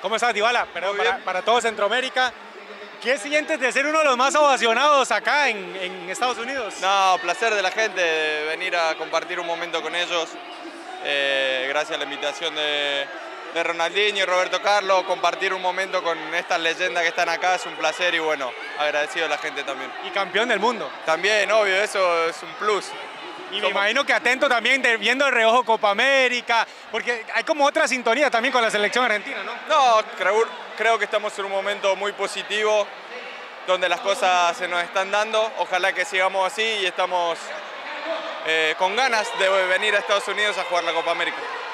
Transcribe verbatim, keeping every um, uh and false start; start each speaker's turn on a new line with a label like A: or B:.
A: ¿Cómo estás, Dybala? Pero
B: Muy
A: para,
B: bien.
A: para todo Centroamérica, ¿qué sientes de ser uno de los más ovacionados acá en, en Estados Unidos?
B: No, placer de la gente de venir a compartir un momento con ellos. Eh, gracias a la invitación de, de Ronaldinho y Roberto Carlos, compartir un momento con estas leyendas que están acá es un placer y bueno, agradecido a la gente también.
A: Y campeón del mundo.
B: También, obvio, eso es un plus.
A: Y me
B: Somos-
A: imagino que atento también de- viendo de reojo Copa América, porque hay como otra sintonía también con la selección argentina, ¿no?
B: No, creo, creo que estamos en un momento muy positivo, donde las cosas se nos están dando. Ojalá que sigamos así y estamos eh, con ganas de venir a Estados Unidos a jugar la Copa América.